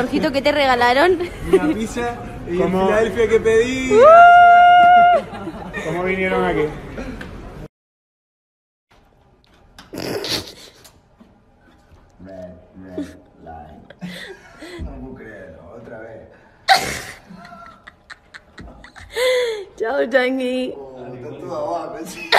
Jorgito, ¿qué te regalaron? Una pizza y el Filadelfia que pedí. ¿Cómo vinieron aquí? Red line. No puedo creerlo, otra vez. Chao, Changi. Está todo abajo, sí.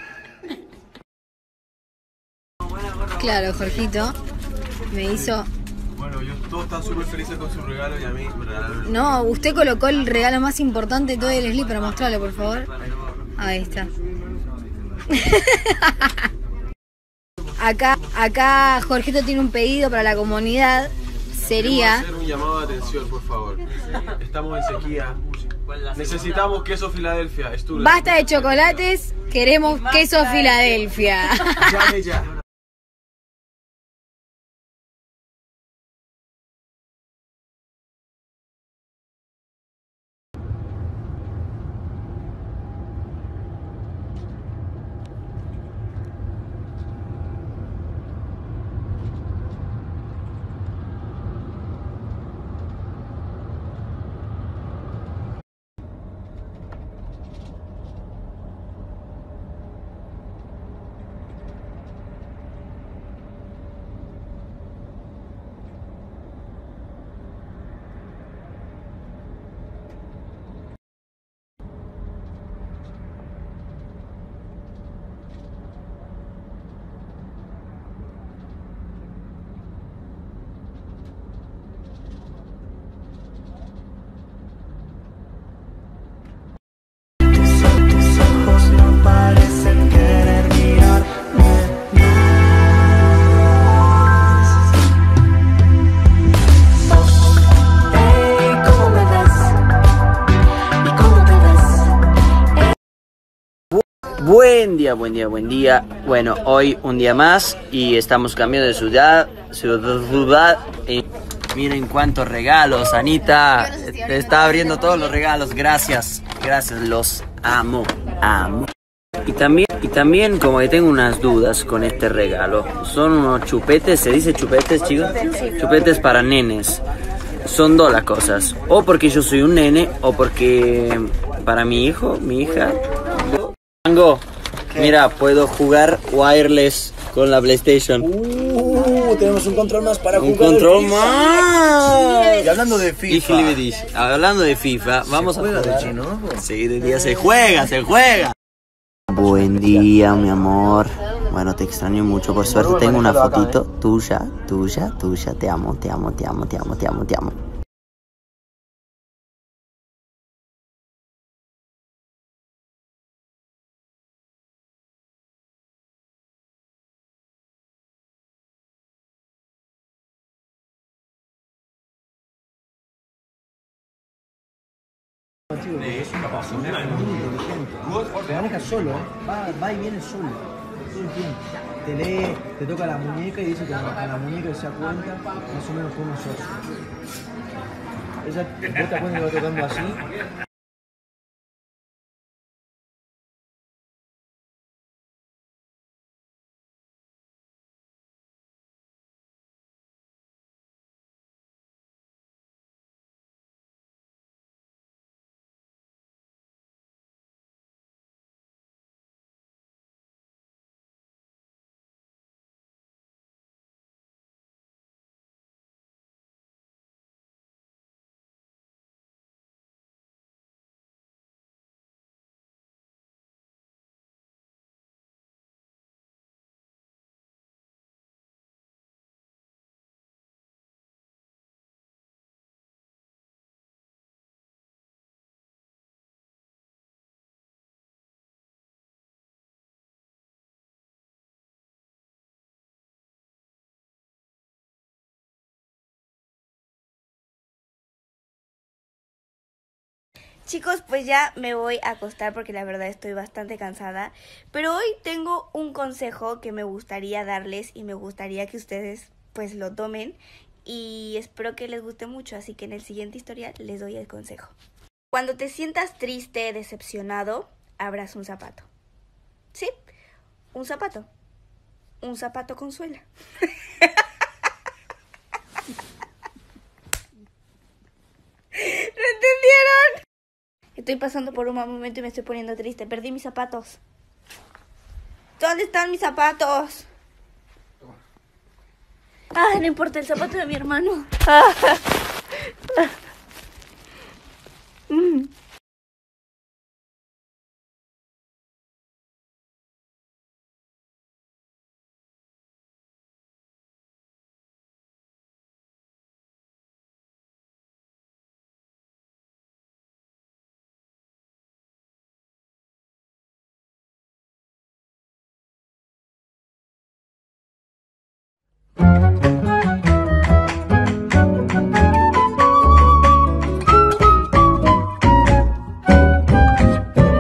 Claro, Jorgito me hizo... Bueno, todos están súper felices con su regalo y a mí me regalaron... No, usted colocó el regalo más importante de todo el slip para mostrarlo, por favor. Ahí está. Acá Jorgito tiene un pedido para la comunidad. Sería... hacer un llamado de atención, por favor. Estamos en sequía. Necesitamos queso Filadelfia. Basta de chocolates, queremos queso Filadelfia. Llame ya. Buen día. Bueno, hoy un día más y estamos cambiando de ciudad. Y miren cuántos regalos, Anita. Te está abriendo todos los regalos. Gracias, los amo. Y también como que tengo unas dudas con este regalo. Son unos chupetes, ¿se dice chupetes, chicos? Chupetes para nenes. Son dos las cosas. O porque yo soy un nene o porque para mi hijo, mi hija. Mango, mira, puedo jugar wireless con la PlayStation. Tenemos un control más para jugar. Un control más. Y hablando de FIFA. Hablando de FIFA, vamos a jugar. de chino, ¿no? Sí, de día se juega. Buen día, mi amor. Bueno, te extraño mucho. Por suerte tengo una fotito tuya. Te amo. Es una persona muy inteligente. Se maneja solo, va y viene solo. Todo el tiempo. Te lee, te toca la muñeca y dice que a la muñeca se da cuenta más o menos cómo sos. Ella, vos te das cuenta que va tocando así. Chicos, pues ya me voy a acostar porque la verdad estoy bastante cansada. Pero hoy tengo un consejo que me gustaría darles y me gustaría que ustedes pues lo tomen. Y espero que les guste mucho, así que en el siguiente historial les doy el consejo. Cuando te sientas triste, decepcionado, abras un zapato. ¿Sí? Un zapato. Un zapato consuela. Estoy pasando por un mal momento y me estoy poniendo triste. Perdí mis zapatos. ¿Dónde están mis zapatos? Ah, no importa, el zapato de mi hermano.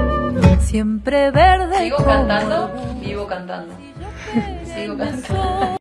Siempre verde. ¿Sigo cantando? Vivo cantando. Sigo cantando.